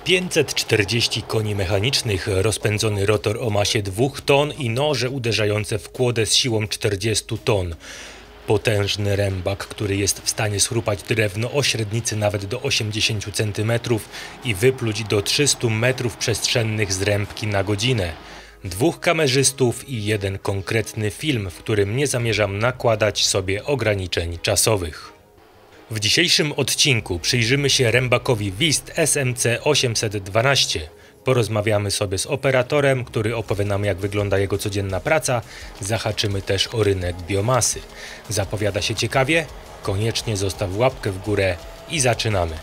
540 koni mechanicznych, rozpędzony rotor o masie 2 ton i noże uderzające w kłodę z siłą 40 ton. Potężny rębak, który jest w stanie schrupać drewno o średnicy nawet do 80 cm i wypluć do 300 metrów przestrzennych z rębki na godzinę. 2 kamerzystów i 1 konkretny film, w którym nie zamierzam nakładać sobie ograniczeń czasowych. W dzisiejszym odcinku przyjrzymy się rębakowi WIST SMC 812. Porozmawiamy sobie z operatorem, który opowie nam, jak wygląda jego codzienna praca. Zahaczymy też o rynek biomasy. Zapowiada się ciekawie? Koniecznie zostaw łapkę w górę i zaczynamy.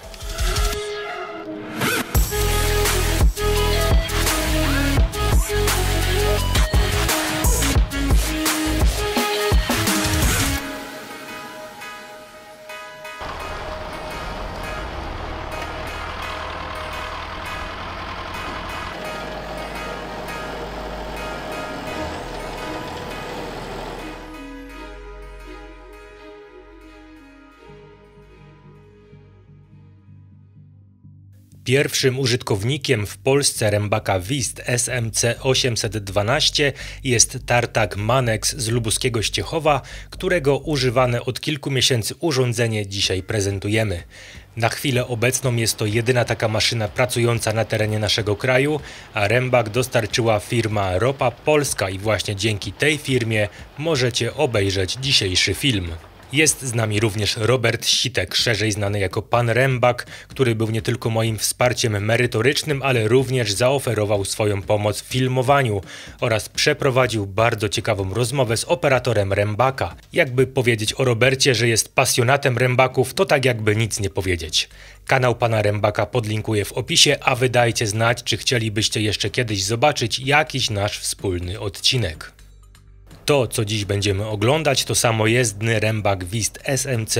Pierwszym użytkownikiem w Polsce rębaka WIST SMC 812 jest tartak Manex z lubuskiego Ściechowa, którego używane od kilku miesięcy urządzenie dzisiaj prezentujemy. Na chwilę obecną jest to jedyna taka maszyna pracująca na terenie naszego kraju, a rębak dostarczyła firma Ropa Polska i właśnie dzięki tej firmie możecie obejrzeć dzisiejszy film. Jest z nami również Robert Sitek, szerzej znany jako Pan Rębak, który był nie tylko moim wsparciem merytorycznym, ale również zaoferował swoją pomoc w filmowaniu oraz przeprowadził bardzo ciekawą rozmowę z operatorem rębaka. Jakby powiedzieć o Robercie, że jest pasjonatem rębaków, to tak jakby nic nie powiedzieć. Kanał Pana Rębaka podlinkuję w opisie, a wy dajcie znać, czy chcielibyście jeszcze kiedyś zobaczyć jakiś nasz wspólny odcinek. To, co dziś będziemy oglądać, to samojezdny rębak WIST SMC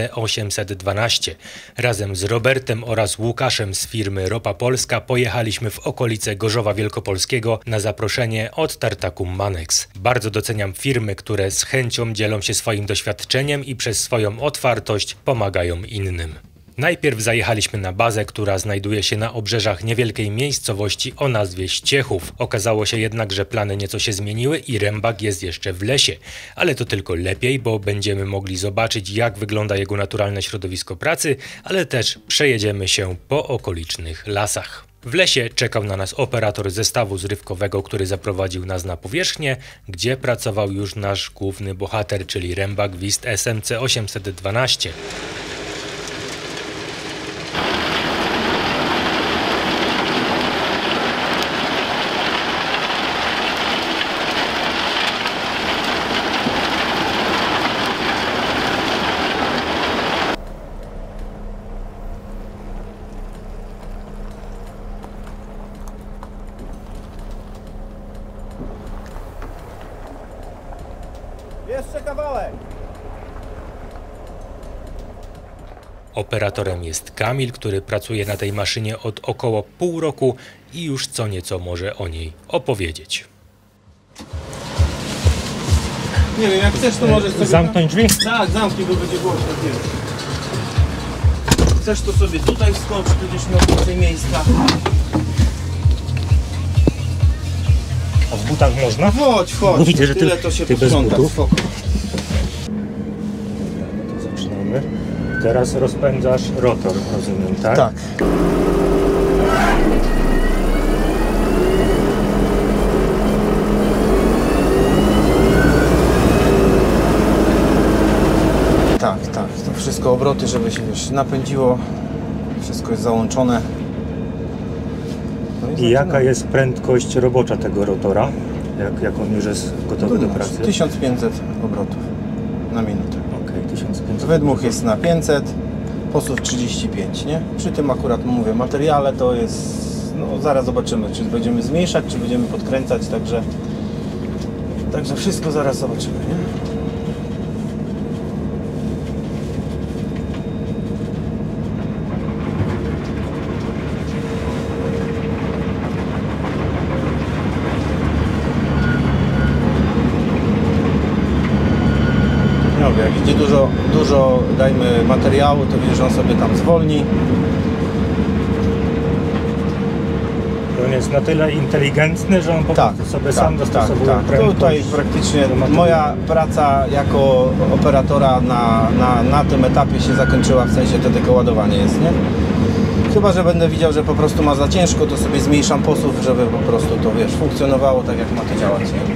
812. Razem z Robertem oraz Łukaszem z firmy Ropa Polska pojechaliśmy w okolice Gorzowa Wielkopolskiego na zaproszenie od tartaku Manex. Bardzo doceniam firmy, które z chęcią dzielą się swoim doświadczeniem i przez swoją otwartość pomagają innym. Najpierw zajechaliśmy na bazę, która znajduje się na obrzeżach niewielkiej miejscowości o nazwie Ściechów. Okazało się jednak, że plany nieco się zmieniły i rębak jest jeszcze w lesie. Ale to tylko lepiej, bo będziemy mogli zobaczyć, jak wygląda jego naturalne środowisko pracy, ale też przejedziemy się po okolicznych lasach. W lesie czekał na nas operator zestawu zrywkowego, który zaprowadził nas na powierzchnię, gdzie pracował już nasz główny bohater, czyli rębak WIST SMC 812. Jeszcze kawałek! Operatorem jest Kamil, który pracuje na tej maszynie od około pół roku i już co nieco może o niej opowiedzieć. Nie wiem, jak chcesz, to możesz sobie... Zamknąć drzwi? Tak, zamknij, bo będzie głośno. Chcesz, to sobie tutaj wskocz, będziesz miał więcej miejsca. A w butach można? Chodź, chodź. Widzę, że tyle to się ty bez posprząta. butów. Spoko. Zaczynamy. Teraz rozpędzasz rotor, rozumiem, tak? Tak. Tak, tak. To wszystko obroty, żeby się już napędziło. Wszystko jest załączone. No I jaka jest prędkość robocza tego rotora? Jak on już jest gotowy do pracy? 1500 obrotów na minutę. Okej, 1500. Wydmuch jest na 500, posuw 35, nie? Przy tym akurat mówię, materiale to jest, no zaraz zobaczymy, czy będziemy zmniejszać, czy będziemy podkręcać, także wszystko zaraz zobaczymy, nie? Jak idzie dużo dajmy materiału, to wiesz, że on sobie tam zwolni. On jest na tyle inteligentny, że on po prostu sobie sam dostosowuje prędkość. Tutaj praktycznie moja praca jako operatora na tym etapie się zakończyła, w sensie to tylko ładowanie jest, nie? Chyba że będę widział, że po prostu ma za ciężko, to sobie zmniejszam posuw, żeby po prostu to, wiesz, funkcjonowało tak, jak ma to działać, nie?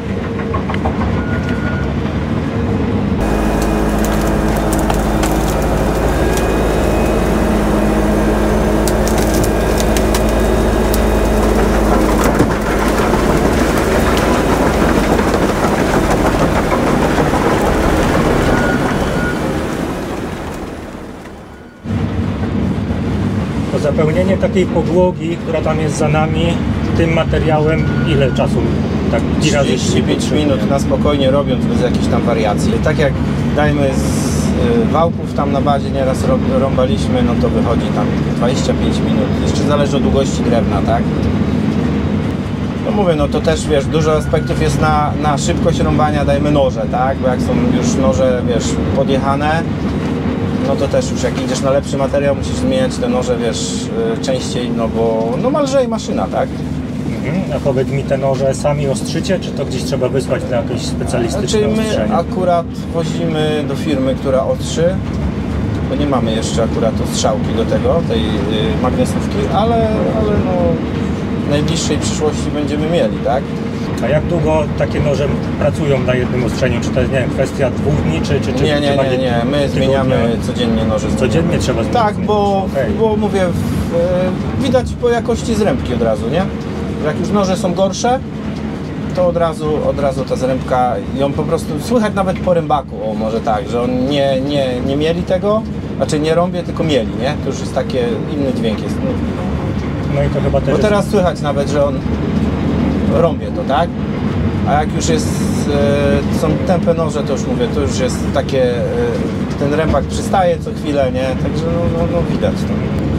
Zapełnienie takiej podłogi, która tam jest za nami, tym materiałem, ile czasu? Tak, 35 minut na spokojnie robiąc, bez jakichś tam wariacji. Tak jak dajmy z wałków tam na bazie nieraz rąbaliśmy, no to wychodzi tam 25 minut. Jeszcze zależy od długości drewna, tak? No mówię, no to też, wiesz, dużo aspektów jest na szybkość rąbania, dajmy noże, tak? Bo jak są już noże, wiesz, podjechane, no to też już jak idziesz na lepszy materiał, musisz zmieniać te noże, wiesz, częściej, no bo no ma lżej maszyna, tak? A powiedz mi, te noże sami ostrzycie, czy to gdzieś trzeba wysłać na jakieś specjalistyczne ostrzenie? My akurat wozimy do firmy, która ostrzy, bo nie mamy jeszcze akurat ostrzałki do tego, tej magnesówki, ale no w najbliższej przyszłości będziemy mieli, tak? A jak długo takie noże pracują na jednym ostrzeniu? Czy to jest, nie wiem, kwestia 2 dni, czy Nie. My zmieniamy codziennie noże. Codziennie trzeba zmieniać? Tak, bo mówię, widać po jakości zrębki od razu, nie? Jak już noże są gorsze, to od razu ta zrębka, ją po prostu słychać nawet po rębaku, o może tak, że on nie mieli tego, znaczy nie rąbie, tylko mieli, nie? To już jest takie, inny dźwięk jest. No i to chyba też. Bo teraz słychać nawet, że on rąbie to, tak? A jak już są tępe noże, to już mówię, to już jest takie, ten rębak przystaje co chwilę, nie? Także no widać to.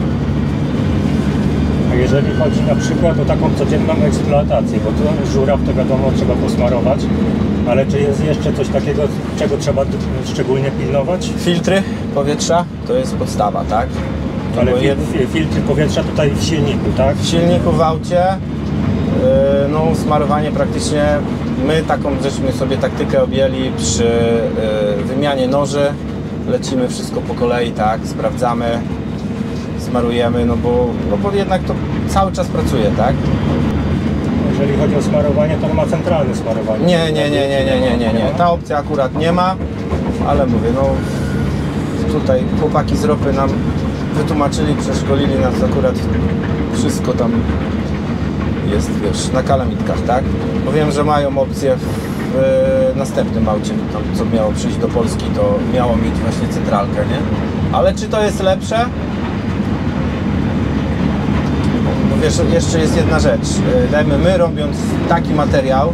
A jeżeli chodzi na przykład o taką codzienną eksploatację, bo tu żuraw to wiadomo trzeba posmarować, ale czy jest jeszcze coś takiego, czego trzeba szczególnie pilnować? Filtry powietrza to jest podstawa, tak? Ale filtry powietrza tutaj w silniku, tak? W silniku, w aucie, no smarowanie praktycznie, my taką żeśmy sobie taktykę objęli przy wymianie noży, lecimy wszystko po kolei, tak, sprawdzamy, smarujemy, no bo jednak to cały czas pracuje, tak? Jeżeli chodzi o smarowanie, to ma centralne smarowanie. Nie. Ta opcja akurat nie ma, ale mówię, no tutaj chłopaki z ropy nam wytłumaczyli, przeszkolili nas akurat, wszystko tam jest, wiesz, na kalamitkach, tak? Bo wiem, że mają opcję w następnym aucie, tam, co miało przyjść do Polski, to miało mieć właśnie centralkę, nie? Ale czy to jest lepsze? Bo wiesz, jeszcze jest jedna rzecz. Dajmy, my robiąc taki materiał,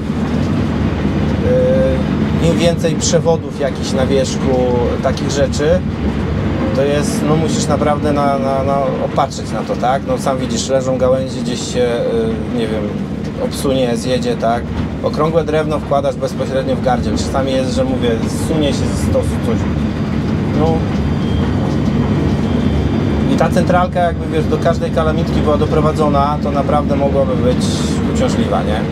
im więcej przewodów jakichś na wierzchu, takich rzeczy, to jest, no musisz naprawdę opatrzeć na to, tak? No sam widzisz, leżą gałęzie, gdzieś się, nie wiem, obsunie, zjedzie, tak? Okrągłe drewno wkładasz bezpośrednio w gardziel. Czasami jest, że mówię, zsunie się ze stosu coś. No i ta centralka, jakby wiesz, do każdej kalamitki była doprowadzona, to naprawdę mogłaby być uciążliwa, nie?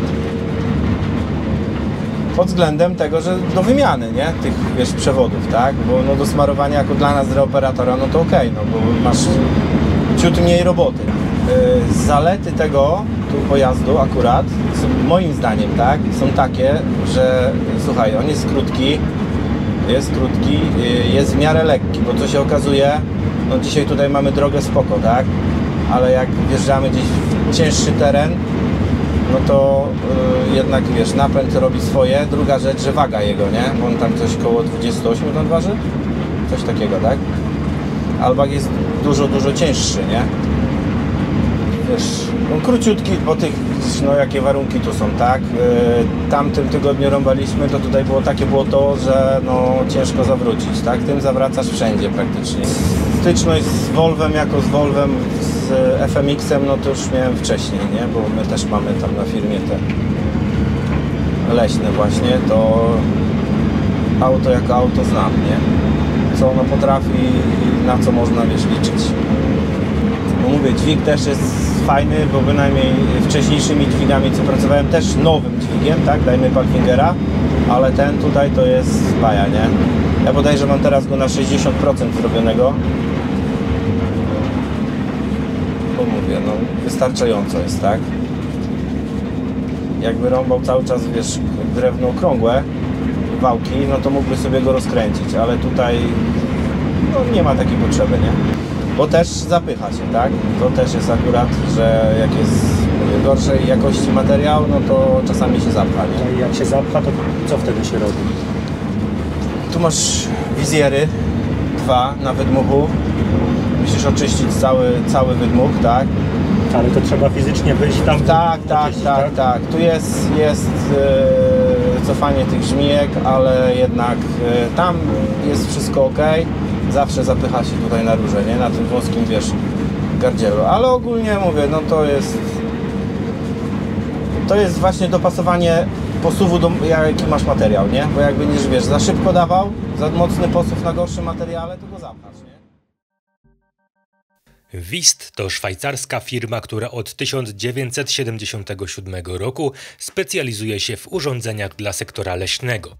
Pod względem tego, że do wymiany, nie? Tych, wiesz, przewodów, tak? Bo no, do smarowania jako dla nas, dla operatora, no to okej, no bo masz ciut mniej roboty. Zalety tego pojazdu akurat, moim zdaniem, tak? Są takie, że słuchaj, on jest krótki, jest w miarę lekki, bo co się okazuje, no dzisiaj tutaj mamy drogę spoko, tak? Ale jak wjeżdżamy gdzieś w cięższy teren, no to jednak, wiesz, napęd robi swoje. Druga rzecz, że waga jego, nie? Bo on tam coś koło 28 ton waży? Coś takiego, tak? Albak jest dużo cięższy, nie? Wiesz, no króciutki po tych, no jakie warunki tu są, tak? Tamtym tygodniu rąbaliśmy, to tutaj było takie błoto, że no ciężko zawrócić, tak? Tym zawracasz wszędzie praktycznie. Styczność z Volvem, jako z Volvem, z FMX-em, no to już miałem wcześniej, nie? Bo my też mamy tam na firmie te leśne właśnie, to auto jako auto znam, nie? Co ono potrafi i na co można, wiesz, liczyć. No mówię, dźwig też jest jest fajny, bo bynajmniej wcześniejszymi dźwigami, co pracowałem, też nowym dźwigiem, tak, dajmy Palfingera, ale ten tutaj to jest baja, nie? Ja bodajże mam teraz go na 60% zrobionego. Bo mówię, no wystarczająco jest, tak? Jakby rąbał cały czas, wiesz, drewno okrągłe, wałki, no to mógłby sobie go rozkręcić, ale tutaj no, nie ma takiej potrzeby, nie? Bo też zapycha się, tak? To też jest akurat, że jak jest, mówię, gorszej jakości materiał, no to czasami się zapcha, nie? I jak się zapcha, to co wtedy się robi? Tu masz wizjery, 2 na wydmuchu. Musisz oczyścić cały wydmuch, tak? Ale to trzeba fizycznie wyjść tam. Tak. Tu jest cofanie tych żmijek, ale jednak tam jest wszystko ok. Zawsze zapycha się tutaj na rurze, nie? Na tym wąskim, wiesz, gardzielu. Ale ogólnie mówię, no to jest właśnie dopasowanie posuwu do jaki masz materiał, nie? Bo jak będziesz, wiesz, za szybko dawał, za mocny posuw na gorszym materiale, to go zapchasz, nie? Wist to szwajcarska firma, która od 1977 roku specjalizuje się w urządzeniach dla sektora leśnego.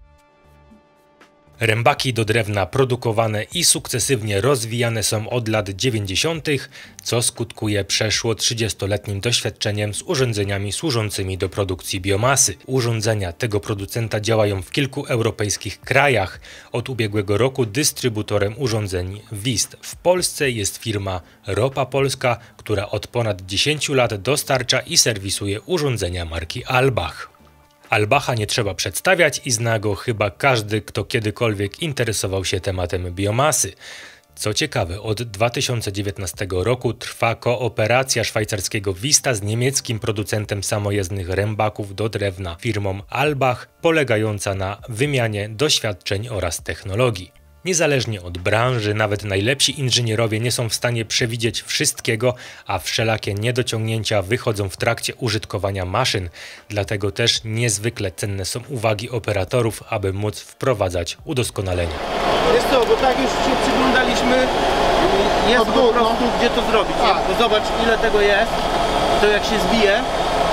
Rębaki do drewna produkowane i sukcesywnie rozwijane są od lat 90., co skutkuje przeszło 30-letnim doświadczeniem z urządzeniami służącymi do produkcji biomasy. Urządzenia tego producenta działają w kilku europejskich krajach. Od ubiegłego roku dystrybutorem urządzeń Wist w Polsce jest firma Ropa Polska, która od ponad 10 lat dostarcza i serwisuje urządzenia marki Albach. Albacha nie trzeba przedstawiać i zna go chyba każdy, kto kiedykolwiek interesował się tematem biomasy. Co ciekawe, od 2019 roku trwa kooperacja szwajcarskiego Wista z niemieckim producentem samojezdnych rębaków do drewna firmą Albach, polegająca na wymianie doświadczeń oraz technologii. Niezależnie od branży, nawet najlepsi inżynierowie nie są w stanie przewidzieć wszystkiego, a wszelakie niedociągnięcia wychodzą w trakcie użytkowania maszyn. Dlatego też niezwykle cenne są uwagi operatorów, aby móc wprowadzać udoskonalenia. Wiesz co, bo tak już się przyglądaliśmy, jest po prostu gdzie to zrobić, nie? Bo zobacz ile tego jest, to jak się zbije,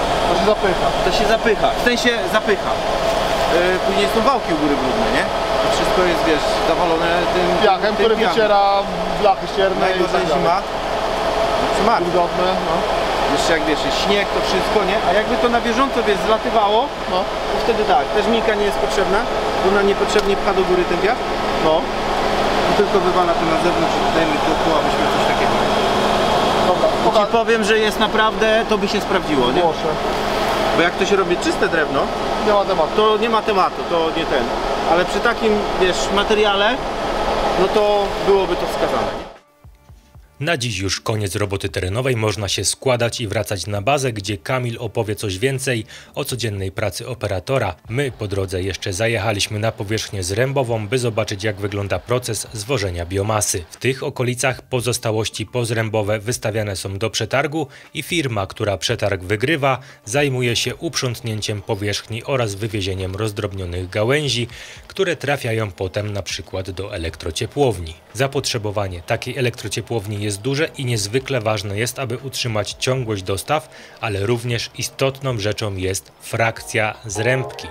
to się zapycha, w sensie zapycha. Później są wałki u góry brudne, nie? To wszystko jest, wiesz, zawalone tym piachem, który wyciera blachy ścierne. Najgorzej zima. Wilgotne, no. Jeszcze jak wiesz, jest śnieg, to wszystko, nie? A jakby to na bieżąco, wiesz, zlatywało, no, to wtedy tak, ta żmijka nie jest potrzebna, bo ona niepotrzebnie pcha do góry ten wiatr, no, i tylko wywala to na zewnątrz i dajmy dookoła, byśmy coś takiego. Dobra, Ci powiem, że jest naprawdę, to by się sprawdziło, nie? Proszę. Bo jak to się robi czyste drewno, Nie ma tematu. to nie ma tematu, to nie ten. Ale przy takim, wiesz, materiale, no to byłoby to wskazane, nie? Na dziś już koniec roboty terenowej, można się składać i wracać na bazę, gdzie Kamil opowie coś więcej o codziennej pracy operatora. My po drodze jeszcze zajechaliśmy na powierzchnię zrębową, by zobaczyć jak wygląda proces zwożenia biomasy. W tych okolicach pozostałości pozrębowe wystawiane są do przetargu i firma, która przetarg wygrywa, zajmuje się uprzątnięciem powierzchni oraz wywiezieniem rozdrobnionych gałęzi, które trafiają potem na przykład do elektrociepłowni. Zapotrzebowanie takiej elektrociepłowni jest duże i niezwykle ważne jest, aby utrzymać ciągłość dostaw, ale również istotną rzeczą jest frakcja zrębki.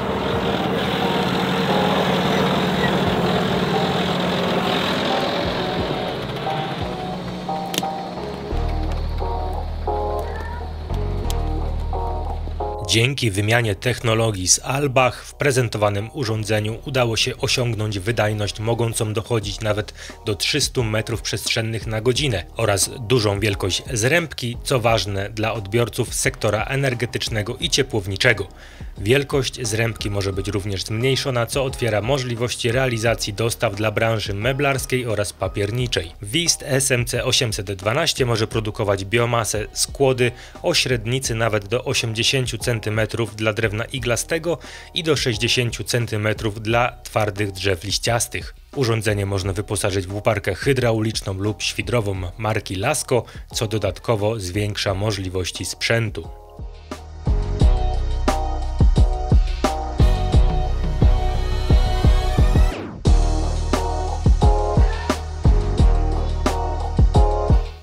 Dzięki wymianie technologii z Albach w prezentowanym urządzeniu udało się osiągnąć wydajność mogącą dochodzić nawet do 300 m3 na godzinę oraz dużą wielkość zrębki, co ważne dla odbiorców sektora energetycznego i ciepłowniczego. Wielkość zrębki może być również zmniejszona, co otwiera możliwości realizacji dostaw dla branży meblarskiej oraz papierniczej. Wist SMC 812 może produkować biomasę z kłody o średnicy nawet do 80 cm dla drewna iglastego i do 60 cm dla twardych drzew liściastych. Urządzenie można wyposażyć w łuparkę hydrauliczną lub świdrową marki Lasko, co dodatkowo zwiększa możliwości sprzętu.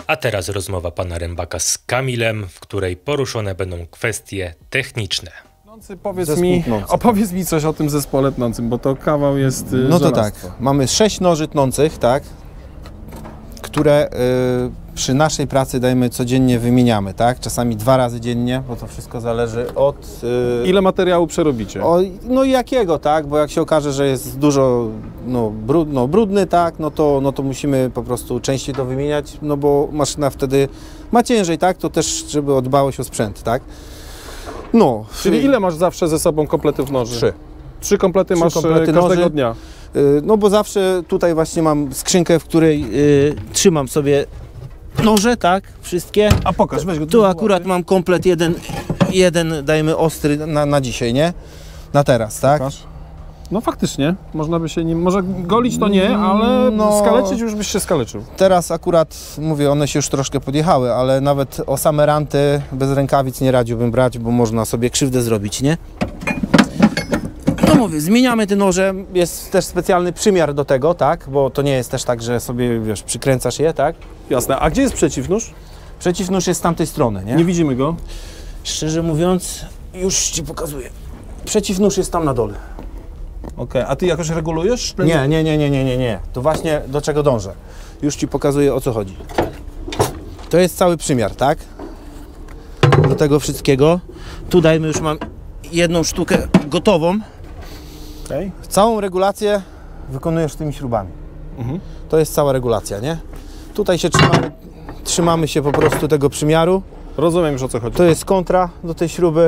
A teraz rozmowa pana Rębaka z Kamilem, w której poruszone będą kwestie techniczne. Opowiedz mi coś o tym zespole tnącym, bo to kawał jest No to żelastwo. tak, mamy 6 noży tnących, tak, które przy naszej pracy, dajmy, codziennie wymieniamy, tak, czasami 2 razy dziennie, bo to wszystko zależy od... Ile materiału przerobicie? No i jakiego, tak, bo jak się okaże, że jest dużo brudny, tak, no to musimy po prostu częściej to wymieniać, no bo maszyna wtedy ma ciężej, tak, to też, żeby dbałość o sprzęt, tak. No. Czyli ile masz zawsze ze sobą kompletów noży? 3. 3 komplety masz komplety każdego noży. dnia? No bo zawsze tutaj właśnie mam skrzynkę, w której trzymam sobie noże, tak, wszystkie. A pokaż, weź go. Tu akurat mam komplet jeden dajmy ostry na dzisiaj, nie? Na teraz, tak? Pokaż. No faktycznie, można by się nim, może golić to nie, ale skaleczyć już byś się skaleczył. Teraz akurat, mówię, one się już troszkę podjechały, ale nawet o same ranty bez rękawic nie radziłbym brać, bo można sobie krzywdę zrobić, nie? No mówię, zmieniamy te noże, jest też specjalny przymiar do tego, tak? Bo to nie jest też tak, że sobie, wiesz, przykręcasz je, tak? Jasne, a gdzie jest przeciwnóż? Przeciwnóż jest z tamtej strony, nie? Nie widzimy go. Szczerze mówiąc, już Ci pokazuję. Przeciwnóż jest tam na dole. Okej, a ty jakoś regulujesz? Nie. To właśnie do czego dążę. Już Ci pokazuję, o co chodzi. To jest cały przymiar, tak? Do tego wszystkiego. Tu dajmy, już mam jedną sztukę gotową. Okej. Całą regulację wykonujesz tymi śrubami. To jest cała regulacja, nie? Tutaj się trzymamy się po prostu tego przymiaru. Rozumiem już, o co chodzi. To jest kontra do tej śruby.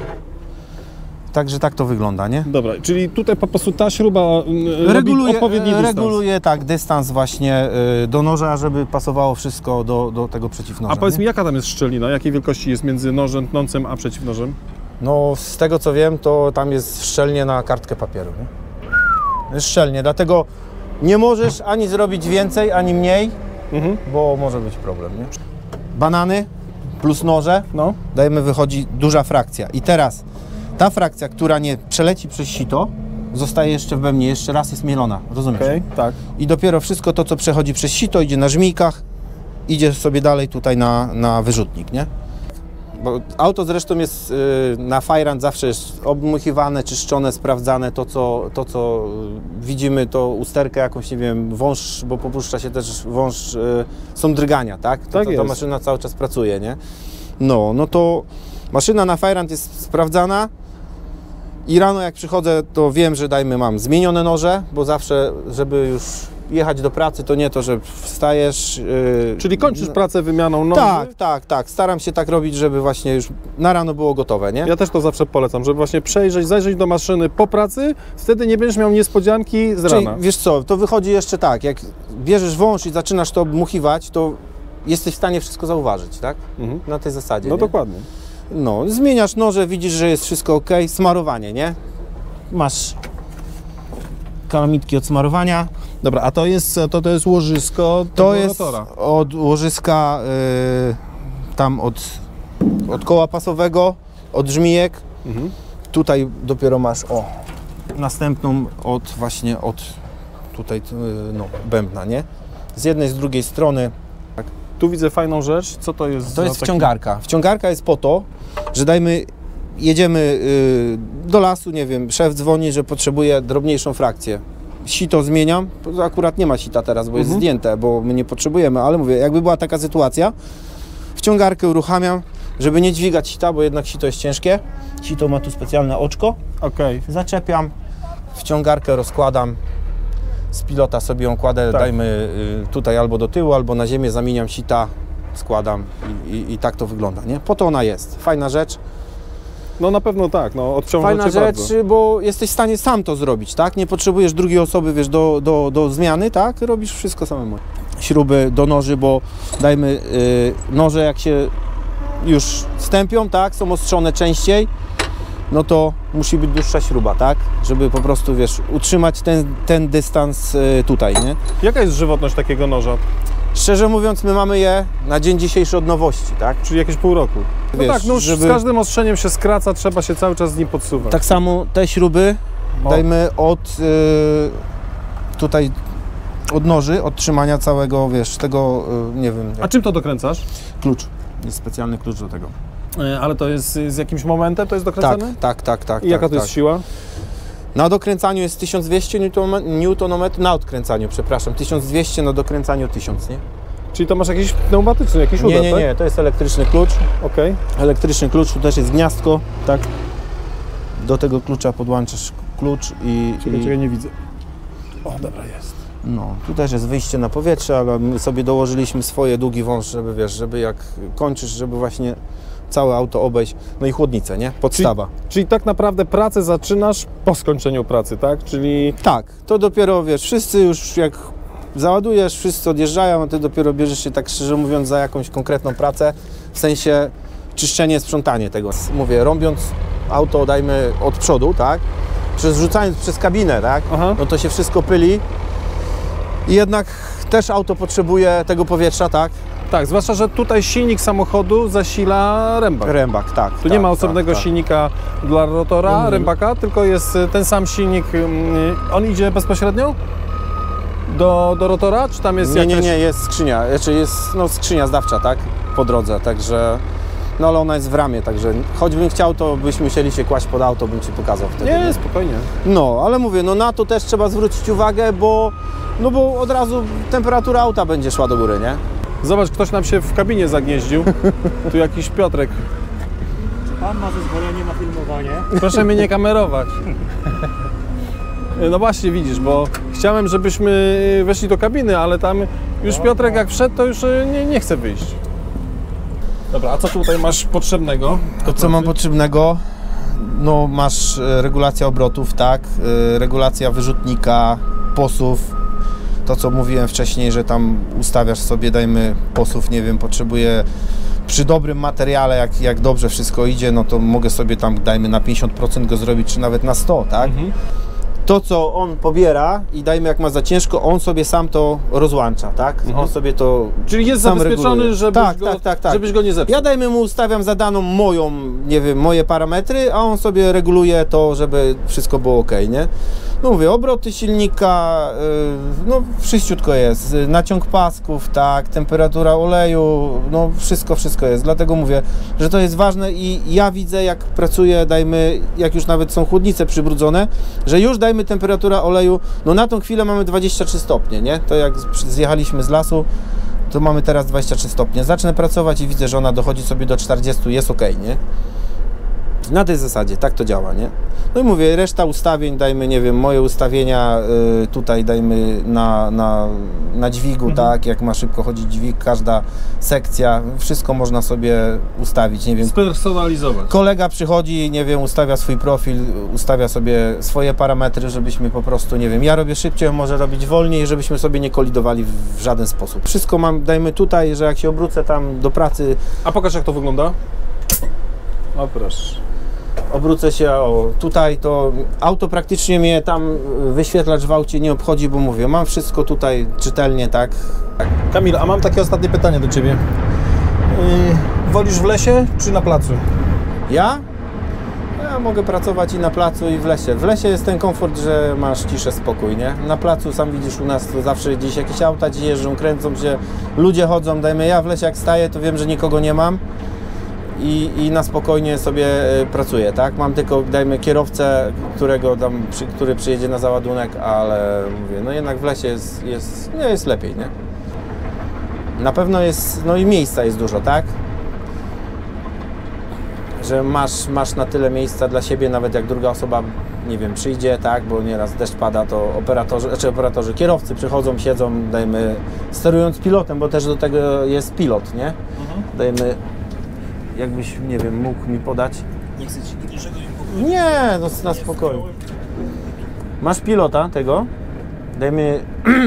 Także tak to wygląda, nie? Dobra, czyli tutaj po prostu ta śruba robi odpowiedni dystans. Reguluje, tak, dystans właśnie do noża, żeby pasowało wszystko do tego przeciwnoża. A powiedz nie? mi, jaka tam jest szczelina? Jakiej wielkości jest między nożem tnącym a przeciwnożem? No, z tego co wiem, to tam jest szczelnie na kartkę papieru, nie? Jest szczelnie, dlatego nie możesz ani zrobić więcej, ani mniej, bo może być problem, nie? Banany plus noże, No. dajmy, wychodzi duża frakcja. I teraz ta frakcja, która nie przeleci przez sito, zostaje jeszcze w bębnie, jeszcze raz jest mielona, rozumiesz? Okej, tak. I dopiero wszystko to, co przechodzi przez sito, idzie na żmijkach, idzie sobie dalej tutaj na wyrzutnik, nie? Bo auto zresztą jest na Fajrant zawsze jest obmuchiwane, czyszczone, sprawdzane, to co widzimy, to usterkę jakąś, nie wiem, wąż, bo popuszcza się też wąż, są drgania, tak? Tak Ta jest. maszyna cały czas pracuje, nie? No to maszyna na Fajrant jest sprawdzana i rano jak przychodzę, to wiem, że dajmy, mam zmienione noże, bo zawsze, żeby już jechać do pracy, to nie to, że wstajesz... Czyli kończysz pracę wymianą noży? Tak. Staram się tak robić, żeby właśnie już na rano było gotowe, nie? Ja też to zawsze polecam, żeby właśnie zajrzeć do maszyny po pracy, wtedy nie będziesz miał niespodzianki z Czyli, rana. wiesz co, to wychodzi jeszcze tak, jak bierzesz wąż i zaczynasz to obmuchiwać, to jesteś w stanie wszystko zauważyć, tak? Na tej zasadzie, No nie? dokładnie. No, zmieniasz noże, widzisz, że jest wszystko ok, smarowanie, nie? Masz kalamitki od smarowania. Dobra, a to jest łożysko To jest od łożyska tam od koła pasowego, od żmijek. Tutaj dopiero masz następną właśnie od tutaj bębna, nie? Z jednej, z drugiej strony. Tu widzę fajną rzecz. Co to jest? To jest wciągarka. Wciągarka jest po to, że jedziemy do lasu, nie wiem, szef dzwoni, że potrzebuje drobniejszą frakcję. Sito zmieniam, akurat nie ma sita teraz, bo jest zdjęte, bo my nie potrzebujemy, ale mówię, jakby była taka sytuacja, wciągarkę uruchamiam, żeby nie dźwigać sita, bo jednak sito jest ciężkie. Sito ma tu specjalne oczko. Okej. Zaczepiam, wciągarkę rozkładam, z pilota sobie ją kładę, Tak. dajmy tutaj albo do tyłu, albo na ziemię, zamieniam sita, składam i tak to wygląda, nie? Po to ona jest. Fajna rzecz. No na pewno tak, no odciąża Fajna cię rzecz, bardzo. bo jesteś w stanie sam to zrobić, tak? Nie potrzebujesz drugiej osoby, wiesz, do zmiany, tak? Robisz wszystko samemu. Śruby do noży, bo dajmy noże, jak się już stępią, tak? Są ostrzone częściej, no to musi być dłuższa śruba, tak? Żeby po prostu, wiesz, utrzymać ten dystans tutaj, nie? Jaka jest żywotność takiego noża? Szczerze mówiąc, my mamy je na dzień dzisiejszy od nowości, tak? Czyli jakieś pół roku? No Wiesz, tak, no już z każdym ostrzeniem się skraca, trzeba się cały czas z nim podsuwać. Tak samo te śruby, dajmy od tutaj odnoży, od trzymania całego, wiesz, tego, nie wiem... A czym to dokręcasz? Klucz. Jest specjalny klucz do tego. Ale to jest z jakimś momentem, to jest dokręcane? Tak. I jaka to jest siła? Na dokręcaniu jest 1200 Nm, na odkręcaniu, przepraszam, 1200, na dokręcaniu 1000, nie? Czyli to masz jakiś pneumatyczny, jakiś udar, tak? Nie, to jest elektryczny klucz. Okej. Elektryczny klucz, tu też jest gniazdko, tak? Do tego klucza podłączasz klucz i... Czego ja nie widzę. O, dobra, jest. No, tu też jest wyjście na powietrze, ale my sobie dołożyliśmy swoje długi wąż, żeby, wiesz, żeby jak kończysz, żeby właśnie całe auto obejść, no i chłodnicę, nie? Podstawa. Czyli tak naprawdę pracę zaczynasz po skończeniu pracy, tak? Czyli... Tak, to dopiero, wiesz, wszyscy już jak załadujesz, wszyscy odjeżdżają, a ty dopiero bierzesz się, tak szczerze mówiąc, za jakąś konkretną pracę, w sensie czyszczenie, sprzątanie tego. Mówię, rąbiąc auto, dajmy od przodu, tak? Rzucając przez kabinę, tak? Aha. No to się wszystko pyli i jednak też auto potrzebuje tego powietrza, tak? Tak, zwłaszcza, że tutaj silnik samochodu zasila rębak. Rębak, tak. Tu nie ma osobnego silnika dla rotora, rębaka, tylko jest ten sam silnik. On idzie bezpośrednio do rotora, czy tam jest jakaś... Nie, jest skrzynia, znaczy jest skrzynia zdawcza, tak? Po drodze, także... No ale ona jest w ramie, także choćbym chciał, to byśmy musieli się kłaść pod auto, bym Ci pokazał wtedy. Nie, spokojnie. No, ale mówię, no na to też trzeba zwrócić uwagę, bo od razu temperatura auta będzie szła do góry, nie? Zobacz, ktoś nam się w kabinie zagnieździł. Tu jakiś Piotrek. Czy pan ma zezwolenie na filmowanie? Proszę mnie nie kamerować. No właśnie, widzisz, bo chciałem, żebyśmy weszli do kabiny, ale tam już Piotrek jak wszedł, to już nie chce wyjść. Dobra, a co tutaj masz potrzebnego? To co mam potrzebnego? No masz regulację obrotów, tak? Regulacja wyrzutnika, posuw. To co mówiłem wcześniej, że tam ustawiasz sobie, dajmy posuw, nie wiem, potrzebuję przy dobrym materiale, jak dobrze wszystko idzie, no to mogę sobie tam, dajmy na 50% go zrobić, czy nawet na 100, tak? To, co on pobiera i dajmy jak ma za ciężko, on sobie sam to rozłącza, tak? On sobie to Czyli jest sam zabezpieczony, reguluje. żebyś go nie zepsuł. Ja dajmy mu, ustawiam zadaną moją, nie wiem, moje parametry, a on sobie reguluje to, żeby wszystko było ok, nie? No mówię, obroty silnika, no wszyściutko jest, naciąg pasków, tak, temperatura oleju, no wszystko jest, dlatego mówię, że to jest ważne i ja widzę, jak pracuję, dajmy, jak już nawet są chłodnice przybrudzone, że już dajmy temperatura oleju, no na tą chwilę mamy 23 stopnie, nie? To jak zjechaliśmy z lasu, to mamy teraz 23 stopnie, zacznę pracować i widzę, że ona dochodzi sobie do 40, jest ok, nie? Na tej zasadzie, tak to działa, nie? No i mówię, reszta ustawień, dajmy, nie wiem, moje ustawienia tutaj dajmy na dźwigu, tak, jak ma szybko chodzić dźwig, każda sekcja, wszystko można sobie ustawić, nie wiem. Spersonalizować. Kolega przychodzi, nie wiem, ustawia swój profil, ustawia sobie swoje parametry, żebyśmy po prostu, nie wiem, ja robię szybciej, on może robić wolniej, żebyśmy sobie nie kolidowali w żaden sposób. Wszystko mam, dajmy tutaj, że jak się obrócę tam do pracy... A pokaż, jak to wygląda. O, proszę. Obrócę się, o, tutaj to auto praktycznie mnie tam wyświetlacz w aucie nie obchodzi, bo mówię, mam wszystko tutaj czytelnie, tak? Kamil, a mam takie ostatnie pytanie do Ciebie. Wolisz w lesie czy na placu? Ja? Ja mogę pracować i na placu, i w lesie. W lesie jest ten komfort, że masz ciszę, spokój, nie? Na placu, sam widzisz, u nas to zawsze gdzieś jakieś auta jeżdżą, kręcą się, ludzie chodzą, dajmy, ja w lesie jak staję, to wiem, że nikogo nie mam. I na spokojnie sobie pracuję, tak? Mam tylko, dajmy, kierowcę, który przyjedzie na załadunek, ale mówię, no jednak w lesie jest lepiej, nie? Na pewno jest, no i miejsca jest dużo, tak? Że masz na tyle miejsca dla siebie, nawet jak druga osoba, nie wiem, przyjdzie, tak? Bo nieraz deszcz pada, to operatorzy, kierowcy przychodzą, siedzą, dajmy, sterując pilotem, bo też do tego jest pilot, nie? Dajmy, jakbyś, nie wiem, mógł mi podać. Nie chcę Ci niczego im powiedzieć. Nie, no na spokojnie. Masz pilota tego? Dajmy...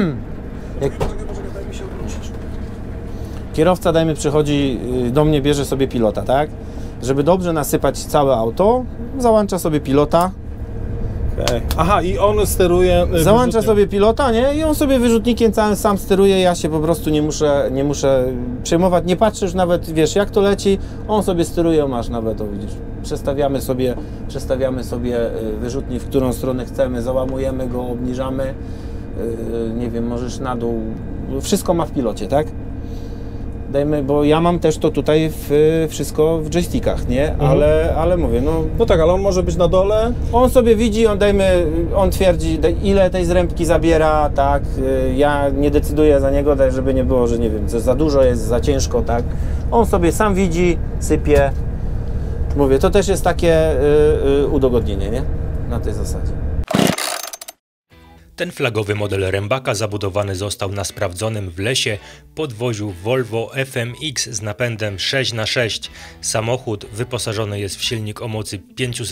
Kierowca, dajmy, przychodzi do mnie, bierze sobie pilota, tak? Żeby dobrze nasypać całe auto, załącza sobie pilota. Okay. Aha, i on steruje... Załącza sobie pilota, nie? I on sobie wyrzutnikiem całym sam steruje, ja się po prostu nie muszę przejmować, nie patrzysz nawet, wiesz, jak to leci, on sobie steruje, masz nawet, to widzisz. Przestawiamy sobie wyrzutnik, w którą stronę chcemy, załamujemy go, obniżamy. nie wiem, możesz na dół, wszystko ma w pilocie, tak? Dajmy, bo ja mam też to tutaj wszystko w joystickach, nie? Ale mówię, no... No tak, ale on może być na dole. On sobie widzi, on twierdzi, ile tej zrębki zabiera, tak? Ja nie decyduję za niego, tak, żeby nie było, że nie wiem, że za dużo jest, za ciężko, tak? On sobie sam widzi, sypie. Mówię, to też jest takie udogodnienie, nie? Na tej zasadzie. Ten flagowy model rębaka zabudowany został na sprawdzonym w lesie podwoziu Volvo FMX z napędem 6x6. Samochód wyposażony jest w silnik o mocy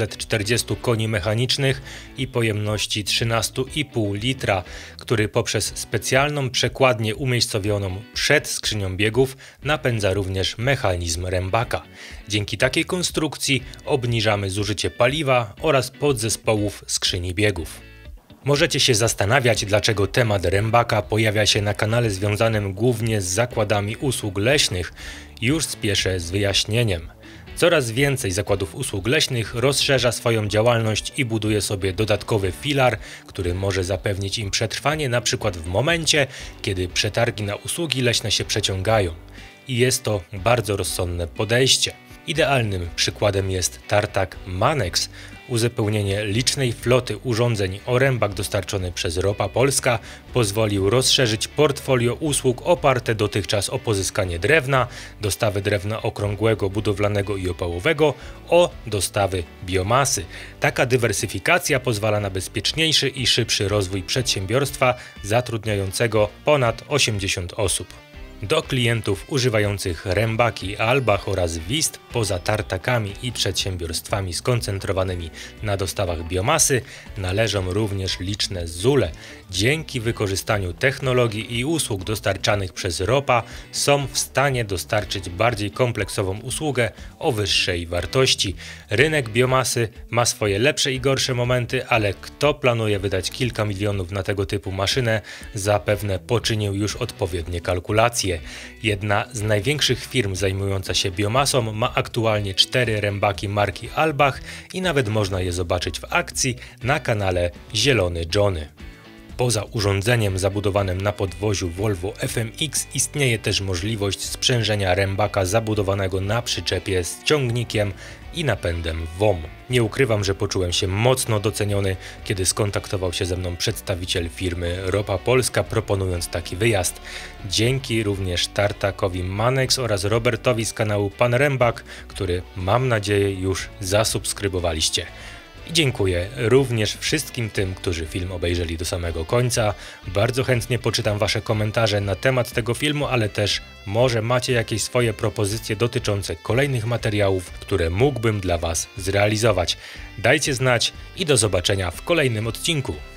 540 koni mechanicznych i pojemności 13,5 litra, który poprzez specjalną przekładnię umiejscowioną przed skrzynią biegów napędza również mechanizm rębaka. Dzięki takiej konstrukcji obniżamy zużycie paliwa oraz podzespołów skrzyni biegów. Możecie się zastanawiać, dlaczego temat rębaka pojawia się na kanale związanym głównie z zakładami usług leśnych. Już spieszę z wyjaśnieniem. Coraz więcej zakładów usług leśnych rozszerza swoją działalność i buduje sobie dodatkowy filar, który może zapewnić im przetrwanie np. w momencie, kiedy przetargi na usługi leśne się przeciągają. I jest to bardzo rozsądne podejście. Idealnym przykładem jest tartak Manex. Uzupełnienie licznej floty urządzeń o rębak dostarczony przez Ropa Polska pozwolił rozszerzyć portfolio usług oparte dotychczas o pozyskanie drewna, dostawy drewna okrągłego, budowlanego i opałowego, o dostawy biomasy. Taka dywersyfikacja pozwala na bezpieczniejszy i szybszy rozwój przedsiębiorstwa zatrudniającego ponad 80 osób. Do klientów używających rębaki Albach oraz Wist poza tartakami i przedsiębiorstwami skoncentrowanymi na dostawach biomasy należą również liczne ZUL-e. Dzięki wykorzystaniu technologii i usług dostarczanych przez Ropa są w stanie dostarczyć bardziej kompleksową usługę o wyższej wartości. Rynek biomasy ma swoje lepsze i gorsze momenty, ale kto planuje wydać kilka milionów na tego typu maszynę, zapewne poczynił już odpowiednie kalkulacje. Jedna z największych firm zajmująca się biomasą ma aktualnie 4 rębaki marki Albach i nawet można je zobaczyć w akcji na kanale Zielony Johnny. Poza urządzeniem zabudowanym na podwoziu Volvo FMX istnieje też możliwość sprzężenia rębaka zabudowanego na przyczepie z ciągnikiem i napędem WOM. Nie ukrywam, że poczułem się mocno doceniony, kiedy skontaktował się ze mną przedstawiciel firmy Ropa Polska, proponując taki wyjazd. Dzięki również tartakowi Manex oraz Robertowi z kanału Pan Rębak, który mam nadzieję już zasubskrybowaliście. I dziękuję również wszystkim tym, którzy film obejrzeli do samego końca. Bardzo chętnie poczytam Wasze komentarze na temat tego filmu, ale też może macie jakieś swoje propozycje dotyczące kolejnych materiałów, które mógłbym dla Was zrealizować. Dajcie znać i do zobaczenia w kolejnym odcinku.